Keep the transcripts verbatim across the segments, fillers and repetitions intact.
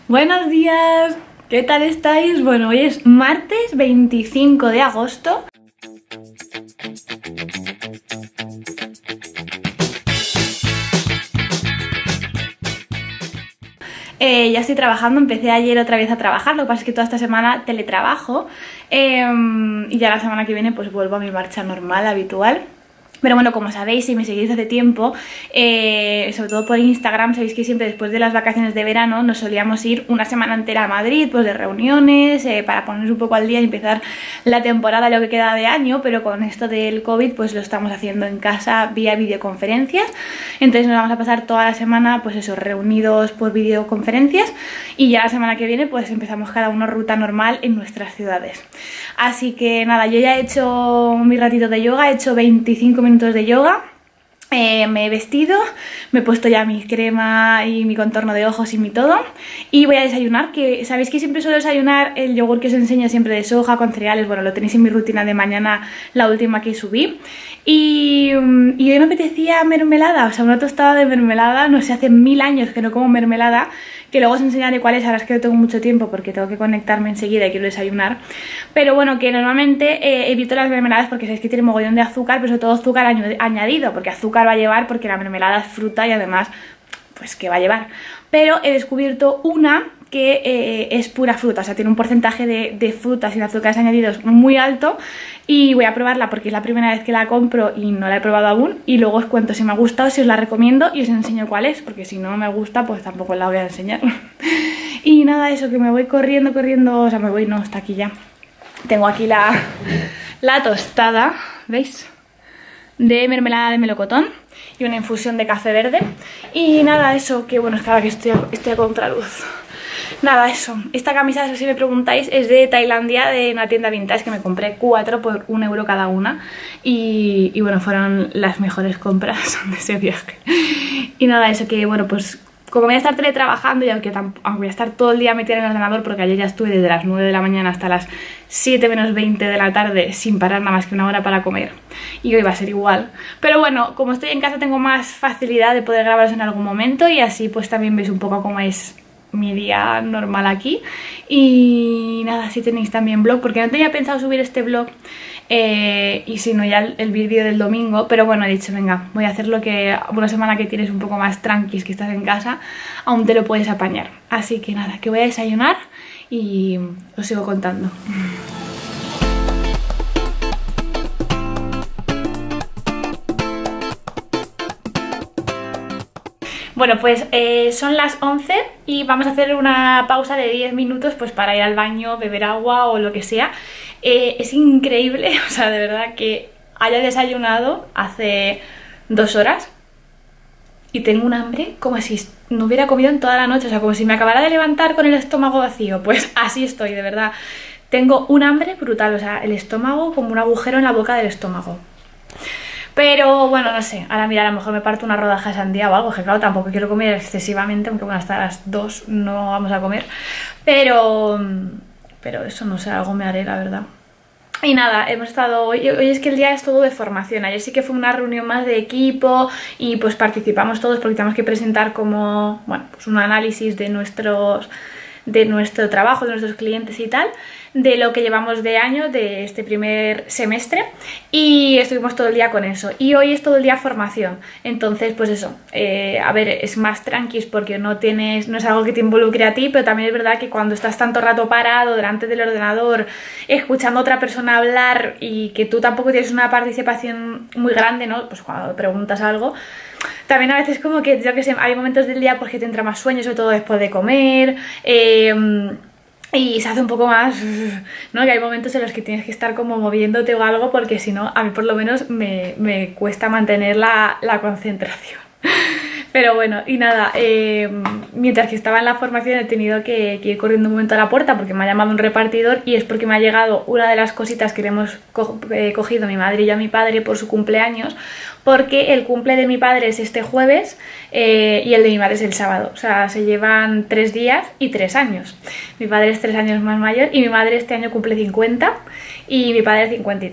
Buenos días, ¿qué tal estáis? Bueno, hoy es martes veinticinco de agosto. Eh, ya estoy trabajando, empecé ayer otra vez a trabajar, lo que pasa es que toda esta semana teletrabajo eh, y ya la semana que viene pues vuelvo a mi marcha normal, habitual. Pero bueno, como sabéis, si me seguís hace tiempo, eh, sobre todo por Instagram, sabéis que siempre después de las vacaciones de verano nos solíamos ir una semana entera a Madrid, pues de reuniones, eh, para ponernos un poco al día y empezar la temporada, lo que queda de año, pero con esto del COVID pues lo estamos haciendo en casa vía videoconferencias. Entonces nos vamos a pasar toda la semana pues eso, reunidos por videoconferencias, y ya la semana que viene pues empezamos cada uno ruta normal en nuestras ciudades. Así que nada, yo ya he hecho mi ratito de yoga, he hecho veinticinco minutos de yoga, eh, me he vestido, me he puesto ya mi crema y mi contorno de ojos y mi todo, y voy a desayunar, que sabéis que siempre suelo desayunar el yogur que os enseño siempre de soja con cereales. Bueno, lo tenéis en mi rutina de mañana, la última que subí, y, y hoy me apetecía mermelada, o sea una tostada de mermelada. No sé, hace mil años que no como mermelada, que luego os enseñaré cuál es, ahora es que no tengo mucho tiempo porque tengo que conectarme enseguida y quiero desayunar. Pero bueno, que normalmente eh, evito las mermeladas porque sabéis que tiene mogollón de azúcar, pero sobre todo azúcar añadido, porque azúcar va a llevar, porque la mermelada es fruta y además, pues que va a llevar. Pero he descubierto una que eh, es pura fruta, o sea, tiene un porcentaje de, de frutas y de azúcares añadidos muy alto, y voy a probarla porque es la primera vez que la compro y no la he probado aún, y luego os cuento si me ha gustado, si os la recomiendo y os enseño cuál es, porque si no me gusta pues tampoco la voy a enseñar. Y nada, eso, que me voy corriendo, corriendo, o sea, me voy, no, hasta aquí ya. Tengo aquí la, la tostada, ¿veis? De mermelada de melocotón y una infusión de café verde. Y nada, eso, que bueno, es que ahora que estoy a, estoy a contraluz. Nada, eso. Esta camisa, eso si me preguntáis, es de Tailandia, de una tienda vintage, que me compré cuatro por un euro cada una. Y, y bueno, fueron las mejores compras de ese viaje. Y nada, eso, que bueno, pues como voy a estar teletrabajando, y aunque, aunque voy a estar todo el día metida en el ordenador, porque ayer ya estuve desde las nueve de la mañana hasta las siete menos veinte de la tarde sin parar nada más que una hora para comer, y hoy va a ser igual. Pero bueno, como estoy en casa tengo más facilidad de poder grabaros en algún momento, y así pues también veis un poco cómo es mi día normal aquí. Y nada, si tenéis también blog, porque no tenía pensado subir este blog, eh, y si no ya el, el vídeo del domingo, pero bueno, he dicho venga, voy a hacer lo que una semana que tienes un poco más tranquis, que estás en casa, aún te lo puedes apañar. Así que nada, que voy a desayunar y os sigo contando. Bueno, pues eh, son las once y vamos a hacer una pausa de diez minutos pues para ir al baño, beber agua o lo que sea. Eh, es increíble, o sea, de verdad, que haya desayunado hace dos horas y tengo un hambre como si no hubiera comido en toda la noche, o sea, como si me acabara de levantar con el estómago vacío. Pues así estoy, de verdad. Tengo un hambre brutal, o sea, el estómago como un agujero en la boca del estómago. Pero bueno, no sé, ahora mira, a lo mejor me parto una rodaja de sandía o algo, que claro, tampoco quiero comer excesivamente, aunque bueno, hasta las dos no vamos a comer. Pero, pero eso, no sé, algo me haré, la verdad. Y nada, hemos estado hoy, hoy es que el día es todo de formación. Ayer sí que fue una reunión más de equipo y pues participamos todos porque tenemos que presentar como, bueno, pues un análisis de nuestros, de nuestro trabajo, de nuestros clientes y tal, de lo que llevamos de año, de este primer semestre, y estuvimos todo el día con eso. Y hoy es todo el día formación, entonces pues eso, eh, a ver, es más tranquis porque no tienes, no es algo que te involucre a ti, pero también es verdad que cuando estás tanto rato parado delante del ordenador escuchando a otra persona hablar y que tú tampoco tienes una participación muy grande, ¿no? Pues cuando preguntas algo, también a veces como que, yo que sé, hay momentos del día pues que te entra más sueño, sobre todo después de comer, eh, y se hace un poco más, ¿no? Que hay momentos en los que tienes que estar como moviéndote o algo, porque si no, a mí por lo menos me, me cuesta mantener la, la concentración. Pero bueno, y nada, eh, mientras que estaba en la formación he tenido que, que ir corriendo un momento a la puerta porque me ha llamado un repartidor, y es porque me ha llegado una de las cositas que le hemos co eh, cogido mi madre y yo a mi padre por su cumpleaños, porque el cumple de mi padre es este jueves eh, y el de mi madre es el sábado. O sea, se llevan tres días y tres años. Mi padre es tres años más mayor y mi madre este año cumple cincuenta y mi padre cincuenta y tres.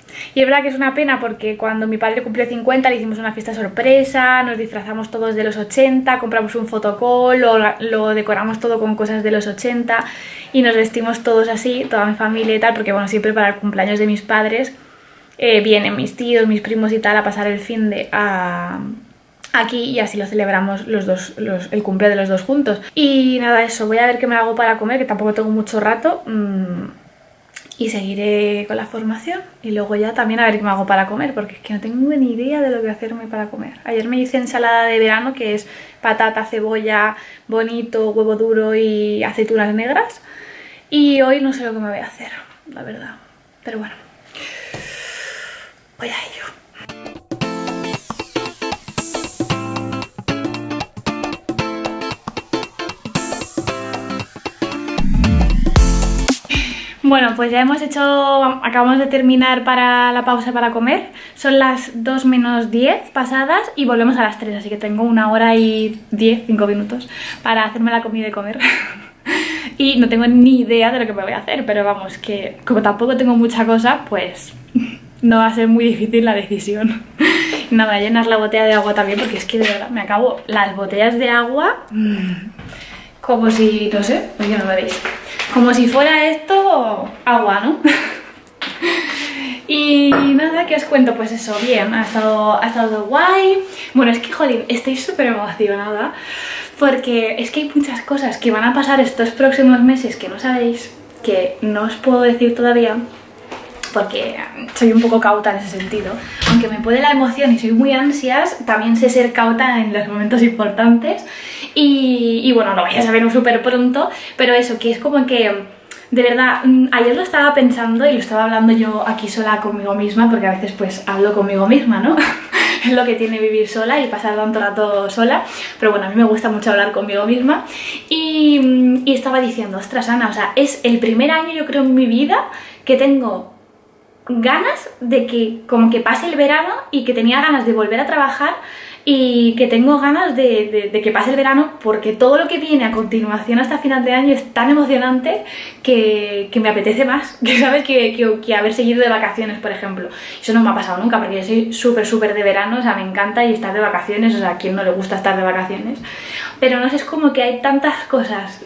Y es verdad que es una pena porque cuando mi padre cumplió cincuenta le hicimos una fiesta sorpresa, nos disfrazamos todos de los ochenta, compramos un fotocall, lo, lo decoramos todo con cosas de los ochenta y nos vestimos todos así, toda mi familia y tal, porque bueno, siempre para el cumpleaños de mis padres eh, vienen mis tíos, mis primos y tal a pasar el fin de a, aquí y así lo celebramos los dos, los, el cumple de los dos juntos. Y nada, eso, voy a ver qué me hago para comer, que tampoco tengo mucho rato. Mmm, Y seguiré con la formación y luego ya también a ver qué me hago para comer, porque es que no tengo ni idea de lo que hacerme para comer. Ayer me hice ensalada de verano, que es patata, cebolla, bonito, huevo duro y aceitunas negras. Y hoy no sé lo que me voy a hacer, la verdad. Pero bueno, voy a ello. Bueno, pues ya hemos hecho, acabamos de terminar para la pausa para comer. Son las dos menos diez pasadas y volvemos a las tres, así que tengo una hora y diez, cinco minutos para hacerme la comida y comer. Y no tengo ni idea de lo que me voy a hacer, pero vamos, que como tampoco tengo mucha cosa, pues no va a ser muy difícil la decisión. Nada, llenar la botella de agua también, porque es que de verdad me acabo las botellas de agua como si, no sé, porque no me veis. Como si fuera esto agua, ¿no? Y nada, ¿qué os cuento? Pues eso, bien, ha estado, ha estado guay. Bueno, es que, jolín, estoy súper emocionada porque es que hay muchas cosas que van a pasar estos próximos meses que no sabéis, que no os puedo decir todavía porque soy un poco cauta en ese sentido. Aunque me puede la emoción y soy muy ansias, también sé ser cauta en los momentos importantes. Y, y bueno, lo vais a saber súper pronto, pero eso, que es como que, de verdad, ayer lo estaba pensando y lo estaba hablando yo aquí sola conmigo misma, porque a veces pues hablo conmigo misma, ¿no? Es lo que tiene vivir sola y pasar tanto rato sola, pero bueno, a mí me gusta mucho hablar conmigo misma. Y, y estaba diciendo, ostras, Ana, o sea, es el primer año yo creo en mi vida que tengo ganas de que como que pase el verano y que tenía ganas de volver a trabajar y que tengo ganas de, de, de que pase el verano, porque todo lo que viene a continuación hasta final de año es tan emocionante que, que me apetece más, que sabes, que, que, que haber seguido de vacaciones, por ejemplo. Eso no me ha pasado nunca porque yo soy súper súper de verano, o sea, me encanta y estar de vacaciones, o sea, a quien no le gusta estar de vacaciones, pero no sé, es como que hay tantas cosas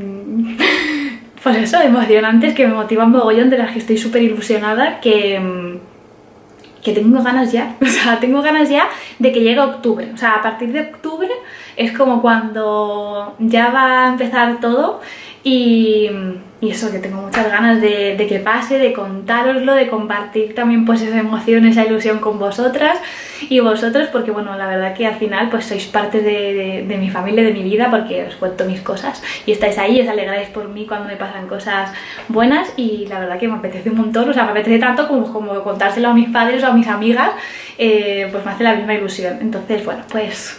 pues eso, emocionantes, que me motivan mogollón, de las que estoy súper ilusionada, que, que tengo ganas ya, o sea, tengo ganas ya de que llegue octubre. O sea, a partir de octubre es como cuando ya va a empezar todo y, y eso, que tengo muchas ganas de, de que pase, de contároslo, de compartir también pues esa emoción, esa ilusión con vosotras y vosotros, porque bueno, la verdad que al final pues sois parte de, de, de mi familia, de mi vida, porque os cuento mis cosas y estáis ahí, os alegráis por mí cuando me pasan cosas buenas y la verdad que me apetece un montón, o sea, me apetece tanto como, como contárselo a mis padres o a mis amigas, eh, pues me hace la misma ilusión. Entonces, bueno, pues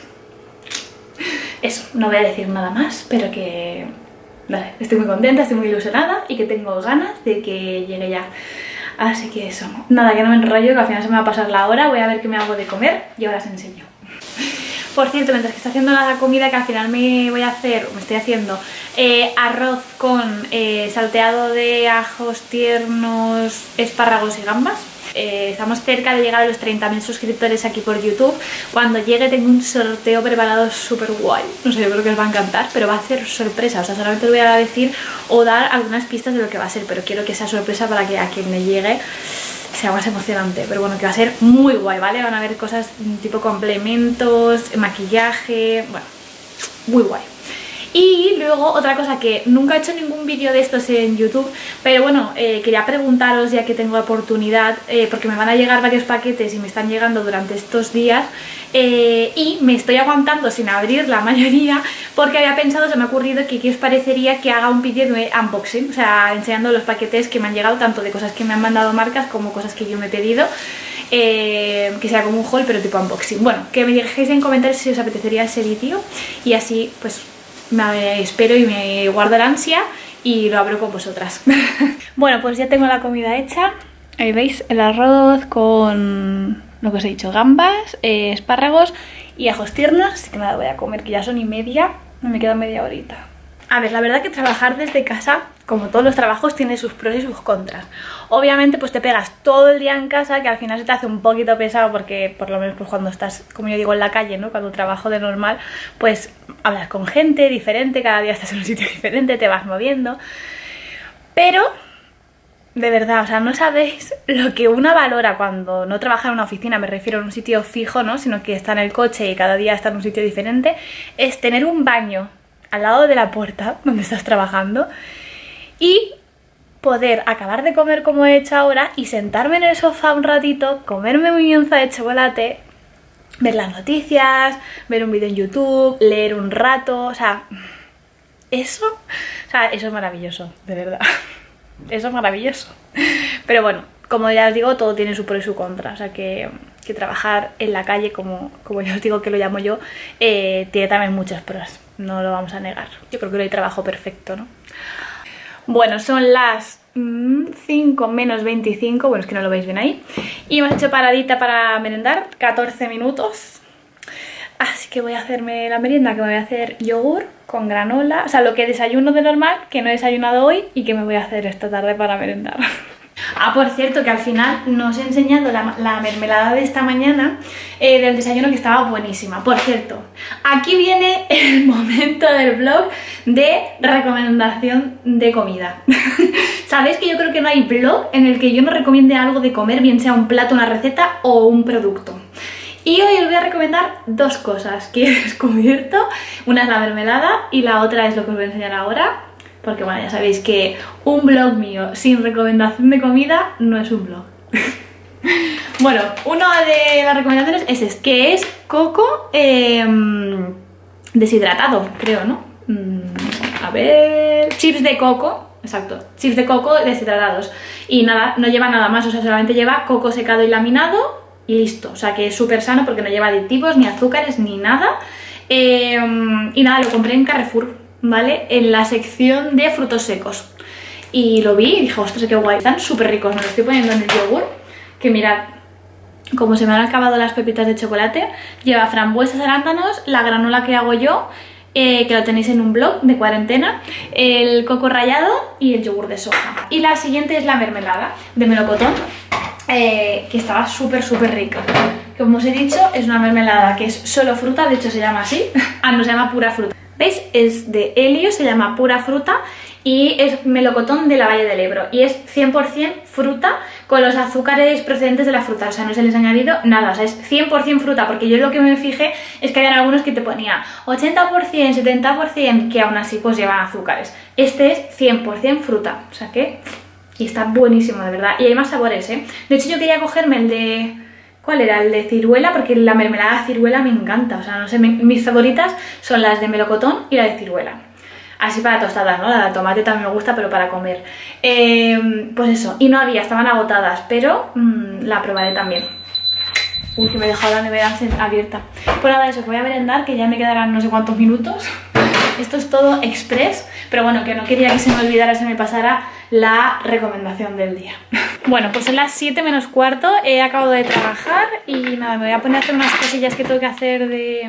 eso, no voy a decir nada más, pero que vale, estoy muy contenta, estoy muy ilusionada y que tengo ganas de que llegue ya. Así que eso, nada, que no me enrollo, que al final se me va a pasar la hora, voy a ver qué me hago de comer y ahora os enseño. Por cierto, mientras que estoy haciendo la comida, que al final me voy a hacer, me estoy haciendo eh, arroz con eh, salteado de ajos tiernos, espárragos y gambas. Eh, estamos cerca de llegar a los treinta mil suscriptores aquí por YouTube. Cuando llegue tengo un sorteo preparado súper guay. No sé, yo creo que os va a encantar, pero va a ser sorpresa. O sea, solamente os voy a decir o dar algunas pistas de lo que va a ser, pero quiero que sea sorpresa para que a quien le llegue sea más emocionante. Pero bueno, que va a ser muy guay, ¿vale? Van a haber cosas tipo complementos, maquillaje, bueno, muy guay. Y luego otra cosa, que nunca he hecho ningún vídeo de estos en YouTube, pero bueno, eh, quería preguntaros ya que tengo la oportunidad, eh, porque me van a llegar varios paquetes y me están llegando durante estos días, eh, y me estoy aguantando sin abrir la mayoría porque había pensado, se me ha ocurrido que qué os parecería que haga un vídeo de unboxing, o sea, enseñando los paquetes que me han llegado, tanto de cosas que me han mandado marcas como cosas que yo me he pedido. Eh, que sea como un haul pero tipo unboxing. Bueno, que me dejéis en comentarios si os apetecería ese vídeo y así pues me espero y me guardo la ansia y lo abro con vosotras. Bueno, pues ya tengo la comida hecha. Ahí veis el arroz con lo que os he dicho, gambas, eh, espárragos y ajos tiernos. Así que nada, voy a comer, que ya son y media, me queda media horita. A ver, la verdad que trabajar desde casa, como todos los trabajos, tiene sus pros y sus contras. Obviamente pues te pegas todo el día en casa, que al final se te hace un poquito pesado porque por lo menos pues cuando estás, como yo digo, en la calle, ¿no? Cuando trabajo de normal, pues hablas con gente diferente, cada día estás en un sitio diferente, te vas moviendo. Pero, de verdad, o sea, no sabéis lo que una valora cuando no trabaja en una oficina, me refiero a un sitio fijo, ¿no? Sino que está en el coche y cada día está en un sitio diferente, es tener un baño al lado de la puerta donde estás trabajando y poder acabar de comer como he hecho ahora y sentarme en el sofá un ratito, comerme mi onza de chocolate, ver las noticias, ver un vídeo en YouTube, leer un rato, o sea, eso, o sea, eso es maravilloso, de verdad, eso es maravilloso. Pero bueno, como ya os digo, todo tiene su pro y su contra, o sea que, que trabajar en la calle, como, como ya os digo que lo llamo yo, eh, tiene también muchos pros. No lo vamos a negar. Yo creo que no hay trabajo perfecto, ¿no? Bueno, son las mmm, cinco menos veinticinco. Bueno, es que no lo veis bien ahí. Y hemos hecho paradita para merendar, catorce minutos. Así que voy a hacerme la merienda, que me voy a hacer yogur con granola. O sea, lo que desayuno de normal, que no he desayunado hoy y que me voy a hacer esta tarde para merendar. Ah, por cierto, que al final no os he enseñado la, la mermelada de esta mañana eh, del desayuno, que estaba buenísima. Por cierto, aquí viene el momento del vlog de recomendación de comida. Sabéis que yo creo que no hay vlog en el que yo no recomiende algo de comer, bien sea un plato, una receta o un producto. Y hoy os voy a recomendar dos cosas que he descubierto. Una es la mermelada y la otra es lo que os voy a enseñar ahora. Porque bueno, ya sabéis que un vlog mío sin recomendación de comida no es un vlog. Bueno, una de las recomendaciones es este, que es coco eh, deshidratado, creo, ¿no? A ver... Chips de coco, exacto, chips de coco deshidratados. Y nada, no lleva nada más, o sea, solamente lleva coco secado y laminado y listo. O sea, que es súper sano porque no lleva aditivos, ni azúcares, ni nada. Eh, y nada, lo compré en Carrefour, ¿vale? En la sección de frutos secos. Y lo vi y dije, ostras, qué guay. Están súper ricos, me lo estoy poniendo en el yogur. Que mirad, como se me han acabado las pepitas de chocolate. Lleva frambuesas, arándanos, la granola que hago yo, eh, que lo tenéis en un blog de cuarentena, el coco rallado y el yogur de soja. Y la siguiente es la mermelada de melocotón, eh, que estaba súper, súper rica. Como os he dicho, es una mermelada que es solo fruta, de hecho se llama así. Ah, no, se llama pura fruta. ¿Veis? Es de helio, se llama pura fruta y es melocotón de la Valle del Ebro. Y es cien por cien fruta con los azúcares procedentes de la fruta. O sea, no se les ha añadido nada, o sea, es cien por cien fruta. Porque yo lo que me fijé es que había algunos que te ponía ochenta por cien, setenta por cien, que aún así pues llevan azúcares. Este es cien por cien fruta, o sea que... Y está buenísimo, de verdad. Y hay más sabores, ¿eh? De hecho yo quería cogerme el de... ¿Cuál era? El de ciruela, porque la mermelada de ciruela me encanta. O sea, no sé, me, mis favoritas son las de melocotón y la de ciruela. Así para tostadas, ¿no? La de tomate también me gusta, pero para comer. Eh, pues eso, y no había, estaban agotadas, pero mmm, la probaré también. Uy, que me he dejado la nevera abierta. Pues nada, eso, que voy a merendar, que ya me quedarán no sé cuántos minutos. Esto es todo express, pero bueno, que no quería que se me olvidara, se me pasara la recomendación del día. Bueno, pues son las siete menos cuarto, he acabado de trabajar y nada, me voy a poner a hacer unas cosillas que tengo que hacer de,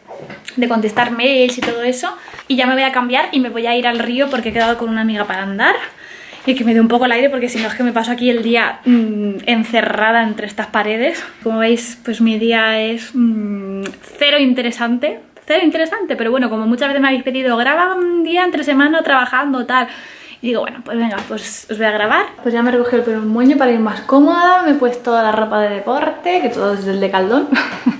de contestar mails y todo eso. Y ya me voy a cambiar y me voy a ir al río porque he quedado con una amiga para andar. Y que me dé un poco el aire porque si no es que me paso aquí el día mmm, encerrada entre estas paredes. Como veis, pues mi día es mmm, cero interesante. Cero interesante, pero bueno, como muchas veces me habéis pedido, graba un día entre semana trabajando, tal. Y digo, bueno, pues venga, pues os voy a grabar. Pues ya me he recogido el pelo un moño para ir más cómoda. Me he puesto la ropa de deporte, que todo es del Decathlon.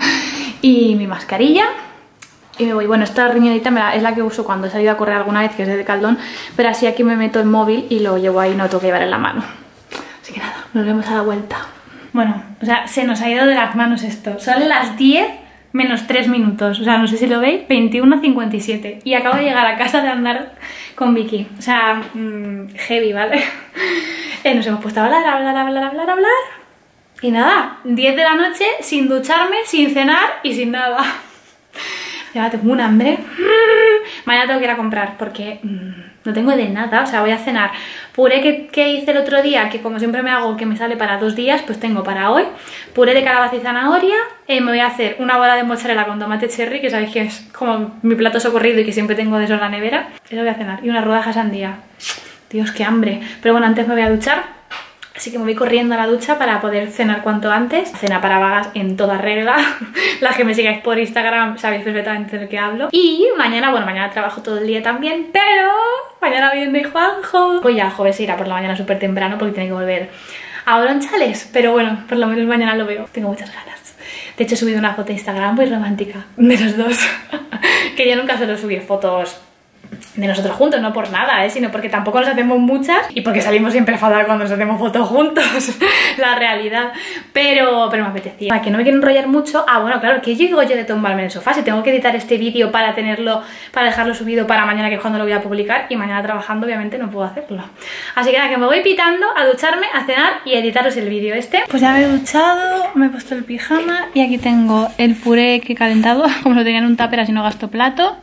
Y mi mascarilla. Y me voy. Bueno, esta riñonita me la, es la que uso cuando he salido a correr alguna vez, que es de Decathlon. Pero así aquí me meto el móvil y lo llevo ahí, no tengo que llevar en la mano. Así que nada, nos vemos a la vuelta. Bueno, o sea, se nos ha ido de las manos esto. Son las diez menos tres minutos, o sea, no sé si lo veis, veintiuno cincuenta y siete. Y acabo de llegar a casa de andar con Vicky. O sea, mmm, heavy, ¿vale? eh, nos hemos puesto a hablar, a hablar, a hablar, a hablar, a hablar. Y nada, diez de la noche sin ducharme, sin cenar y sin nada. Ya tengo un hambre. Mañana tengo que ir a comprar porque mmm, no tengo de nada. O sea, voy a cenar puré que, que hice el otro día, que como siempre me hago, que me sale para dos días, pues tengo para hoy. Puré de calabaza y zanahoria. Eh, me voy a hacer una bola de mozzarella con tomate cherry, que sabéis que es como mi plato socorrido y que siempre tengo de eso en la nevera. Eso voy a cenar. Y una rodaja de sandía. Dios, qué hambre. Pero bueno, antes me voy a duchar. Así que me voy corriendo a la ducha para poder cenar cuanto antes. Cena para vagas en toda regla. Las que me sigáis por Instagram sabéis perfectamente de lo que hablo. Y mañana, bueno, mañana trabajo todo el día también, pero mañana viene Juanjo. Pues ya, Joven se irá por la mañana súper temprano porque tiene que volver a Oronchales. Pero bueno, por lo menos mañana lo veo. Tengo muchas ganas. De hecho he subido una foto de Instagram muy romántica de los dos. Que yo nunca suelo subir fotos de nosotros juntos, no por nada, ¿eh? Sino porque tampoco nos hacemos muchas y porque salimos siempre fatal cuando nos hacemos fotos juntos, la realidad, pero, pero me apetecía. Para que no me quiero enrollar mucho, ah bueno, claro, que yo digo yo de tumbarme en el sofá, si tengo que editar este vídeo para tenerlo, para dejarlo subido para mañana, que es cuando lo voy a publicar, y mañana trabajando obviamente no puedo hacerlo. Así que nada, que me voy pitando a ducharme, a cenar y a editaros el vídeo este. Pues ya me he duchado, me he puesto el pijama y aquí tengo el puré que he calentado, como lo tenía en un tupper así no gasto plato.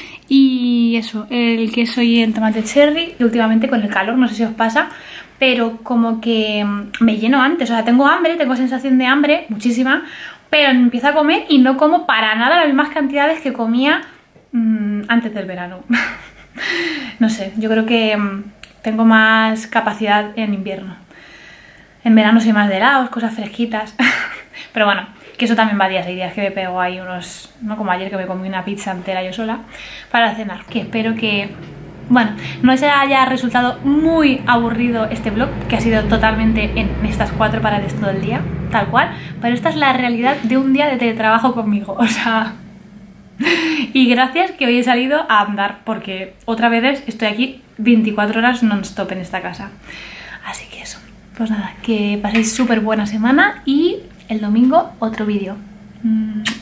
Y eso, el queso y el tomate cherry, que últimamente con el calor, no sé si os pasa, pero como que me lleno antes, o sea, tengo hambre, tengo sensación de hambre, muchísima, pero empiezo a comer y no como para nada las mismas cantidades que comía mmm, antes del verano. No sé, yo creo que mmm, tengo más capacidad en invierno. En verano soy más de helados, cosas fresquitas, pero bueno. Que eso también va días, hay días que me pego ahí unos, no como ayer que me comí una pizza entera yo sola para cenar. Que espero que, bueno, no les haya resultado muy aburrido este vlog, que ha sido totalmente en estas cuatro paredes todo el día, tal cual, pero esta es la realidad de un día de teletrabajo conmigo, o sea... Y gracias que hoy he salido a andar, porque otra vez estoy aquí veinticuatro horas non-stop en esta casa. Así que eso, pues nada, que paséis súper buena semana y... el domingo otro vídeo.